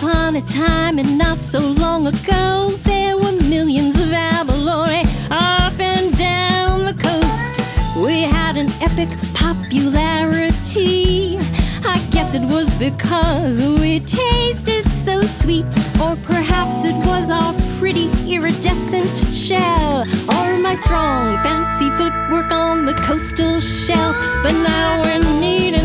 upon a time and not so long ago, there were millions of abalone up and down the coast. We had an epic popularity. I guess it was because we tasted so sweet, or perhaps it was our pretty iridescent shell, or my strong fancy footwork on the coastal shelf. But now we're needing